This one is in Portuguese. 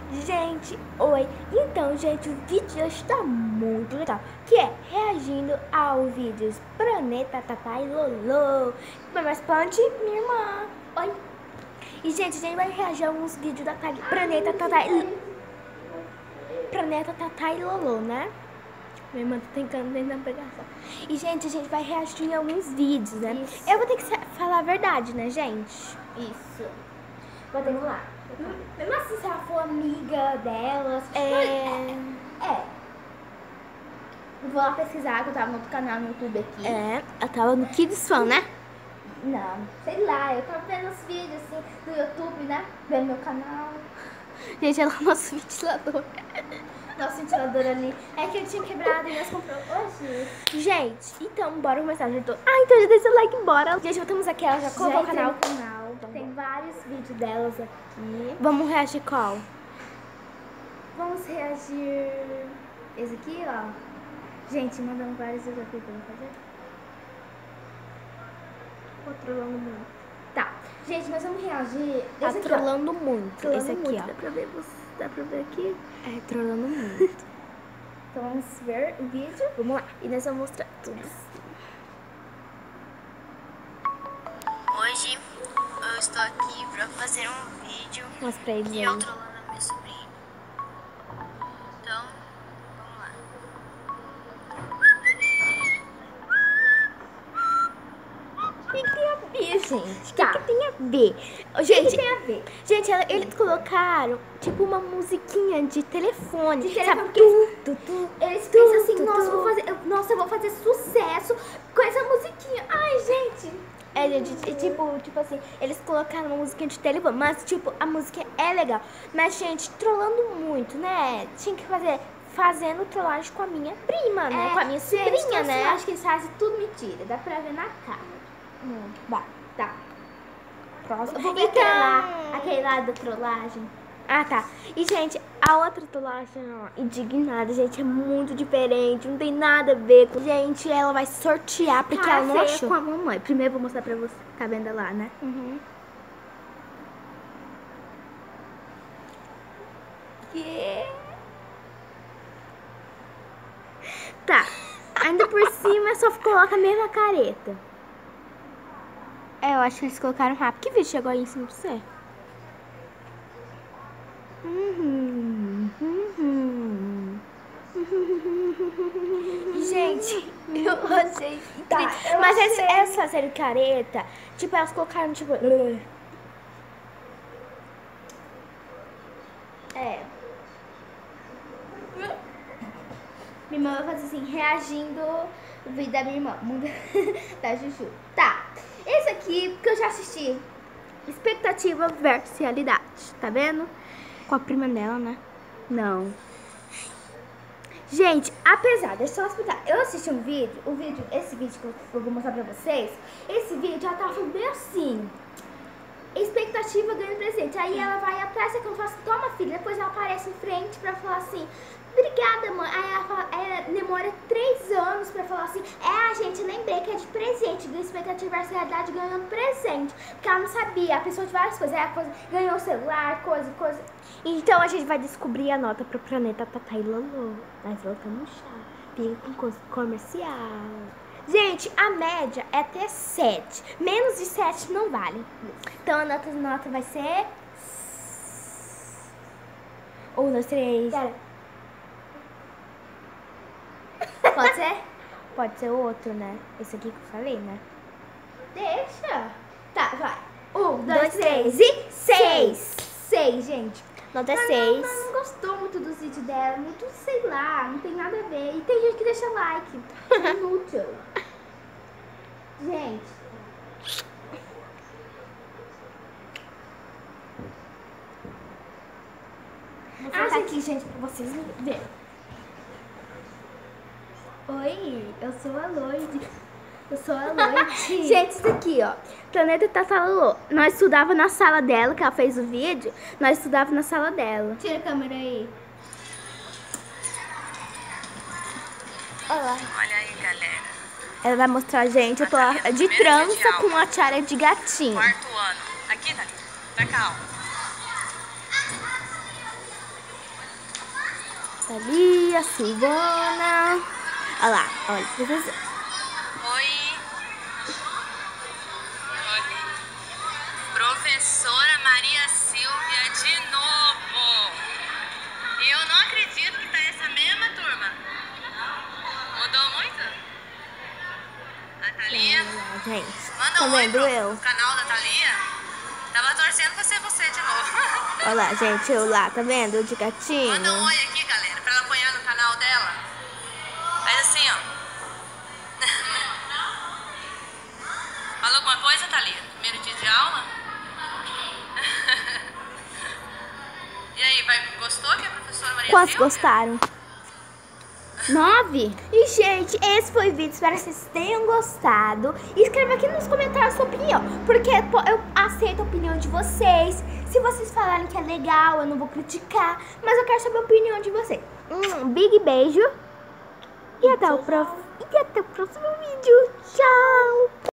Gente, oi. Então, gente, o vídeo de hoje tá muito legal, que é reagindo ao vídeos Planeta, Tatá e Lolo. Mas Plant, minha irmã. Oi. E, gente, a gente vai reagir a alguns vídeos da Planeta, Tatá e Lolo, né? Minha irmã tá tentando pegação. E, gente, a gente vai reagir em alguns vídeos, né? Isso. Eu vou ter que falar a verdade, né, gente? Isso. Vamos lá. Mesmo assim, se ela for amiga delas. Eu vou lá pesquisar, que eu tava no outro canal no YouTube aqui. Eu tava no Kids Fan, né? Não, sei lá, eu tava vendo os vídeos assim do YouTube, né? Vendo meu canal. Gente, ela é o nosso ventilador. Nosso ventilador ali. É que eu tinha quebrado e nós compramos hoje. Gente, então bora começar. Então já deixa o like, bora. Gente, voltamos aqui, ela já colocou o canal. Tem vários vídeos delas aqui. Vamos reagir qual? Vamos reagir... Esse aqui, ó. Gente, mandando vários desafios pra fazer. Trolando muito. Tá. Gente, nós vamos reagir... Tá trolando muito. Esse aqui, muito. ó. Dá pra ver aqui? É, trolando muito. Então vamos ver o vídeo. Vamos lá. E nós vamos mostrar tudo. Hoje eu estou aqui pra fazer um vídeo. Mostra pra eles e aí. eu trolando a minha sobrinha. Então, vamos lá. O que tem a ver, gente? Tá. O que tem a ver? Gente, tem a ver? Gente, eles colocaram tipo uma musiquinha de telefone. De telefone, sabe? Eles pensam assim, nossa, eu vou fazer sucesso com essa musiquinha. Ai, gente. Gente, tipo assim, eles colocaram uma musiquinha de telefone, mas tipo, a música é legal. Mas, gente, trolando muito, né? Tinha que fazendo trollagem com a minha prima, né? Com a minha sobrinha, né? Eu acho que eles fazem tudo mentira, dá pra ver na cara. Tá. Próximo. Eu vou ver aquele lá da trollagem. Ah, tá. E, gente, a outra trollagem, ó, indignada, gente, é muito diferente. Não tem nada a ver com... Gente, ela vai sortear porque ela não achou. Com a mamãe. Primeiro eu vou mostrar pra você. Tá vendo lá, né? Uhum. Tá. Ainda por cima, só coloca a mesma careta. Eu acho que eles colocaram rápido. Que vídeo chegou aí em cima pra você? Gente, eu achei Tá, incrível. Mas elas fazendo careta, tipo, elas colocaram, tipo... Minha irmã vai fazer assim, reagindo o vídeo da minha irmã, da Juju. Tá, esse aqui que eu já assisti, expectativa versus realidade, tá vendo? Com a prima dela, né? Não. Gente, apesar, deixa eu só explicar. Eu assisti esse vídeo que eu vou mostrar pra vocês. Esse vídeo ela tava falando bem assim, expectativa ganhando presente. Aí ela vai atrás, que eu faço, toma filha. Depois ela aparece em frente pra falar assim, obrigada, mãe. Aí ela fala, demora 3 anos pra falar assim, gente, lembrei que é de presente. Ganhou expectativa versus realidade ganhando presente. Porque ela não sabia, a pessoa de várias coisas. Ganhou celular, coisa. Então a gente vai descobrir a nota pro Planeta Tatá e Lolo. Nós voltamos já. Fica com comercial. Gente, a média é até 7. Menos de 7 não vale. Então a nota vai ser... 1, 2, 3. Pode ser? Pode ser outro, né? Esse aqui que eu falei, né? Deixa. Tá, vai. 1, 2, 3 e 6. 6, gente. Nota 6. Ela não gostou muito dos vídeos dela. Muito, sei lá, não tem nada a ver. E tem gente que deixa like. É inútil. Gente. Vou sentar aqui, gente, pra vocês verem. Oi, eu sou a Loide. Gente, isso aqui, ó. Planeta Tatá Lolo. Nós estudava na sala dela, que ela fez o vídeo. Nós estudava na sala dela. Tira a câmera aí. Olha aí, galera. Ela vai mostrar a gente. Eu tô de trança com uma tiara de gatinho. 4º ano. Aqui, Thalita. Pra cá, ó. Thalia, Silvana. Olha lá, olha, professor. Oi. Professora Maria Silvia de novo. E eu não acredito que tá essa mesma turma. Mudou muito? A Thalia? Olha, gente, Manda tá um oi vendo pro eu? canal da Thalia. Tava torcendo pra ser você de novo. Olha lá, gente, eu lá, tá vendo? De gatinho. Manda um oi aqui, galera, pra ela apoiar no canal dela. Faz assim, ó. Falou alguma coisa, Thalia? Primeiro dia de aula? E aí, gostou que a professora Maria Quantos Silvia? gostaram? 9. E, gente, esse foi o vídeo. Espero que vocês tenham gostado. E escreva aqui nos comentários a sua opinião, porque eu aceito a opinião de vocês. Se vocês falarem que é legal, eu não vou criticar, mas eu quero saber a opinião de vocês. Big beijo. E até o próximo vídeo.